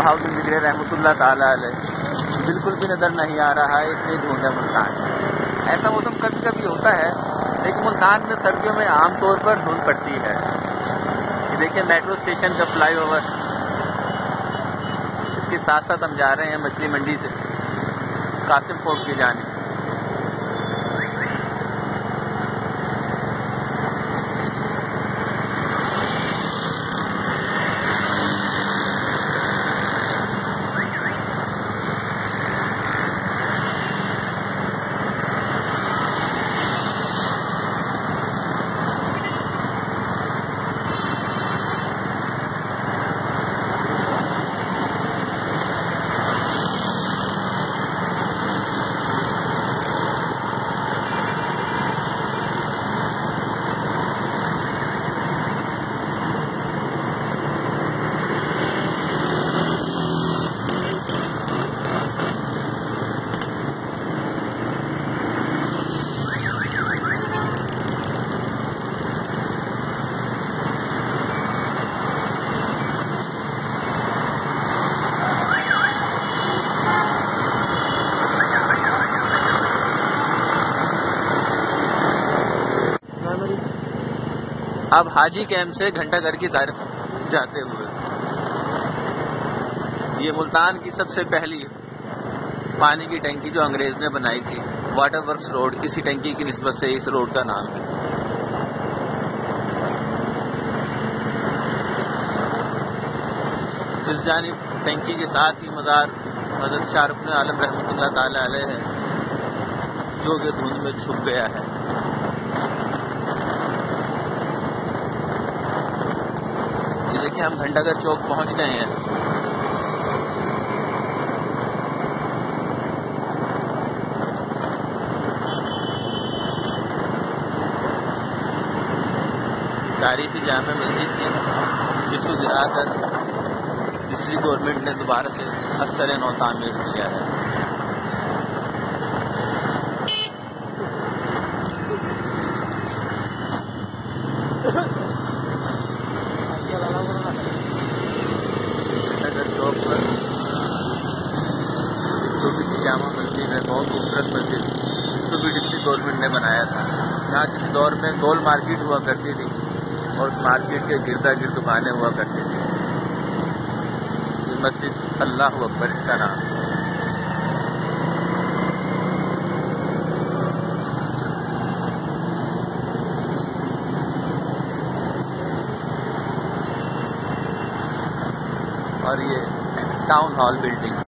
Housing बिगड़े रहमतुल्लाह ताला अलैह बिल्कुल भी नज़र नहीं आ रहा है, इतनी धुंध है मुल्तान। ऐसा मौसम कभी कभी होता है, लेकिन मुल्तान में सर्दियों में आमतौर पर धुंध पड़ती है। देखिए मेट्रो स्टेशन का फ्लाईओवर, इसके साथ साथ हम जा रहे हैं मछली मंडी से कासिम फोर्ट की जानिब। अब हाजी कैंप से घंटाघर की तरफ जाते हुए, ये मुल्तान की सबसे पहली पानी की टंकी जो अंग्रेज ने बनाई थी, वाटर वर्क्स रोड, इसी टंकी की निस्बत से इस रोड का नाम है। इस जानिब टंकी के साथ ही मज़ार हज़रत शाह रुकन आलम रहमतुल्लाह ताला अलैह है, जो कि धुंध में छुप गया है। देखिए हम घंटाघर चौक पहुंच गए हैं। तारीखी जामे मस्जिद थी, जिसको गिराकर पिछली गवर्नमेंट ने दोबारा से असर नौ तामीर किया है। छोटी सी जामा मस्जिद है, बहुत खूबसूरत मस्जिद, इसको भी डिस्ट्रिक्ट गवर्नमेंट ने बनाया था। यहाँ किसी दौर में गोल मार्केट हुआ करती थी और उस मार्केट के गिरदा गिर्द दुकानें हुआ करती थी। ये मस्जिद अल्लाह अकबर इसका नाम है। और ये टाउन हॉल बिल्डिंग।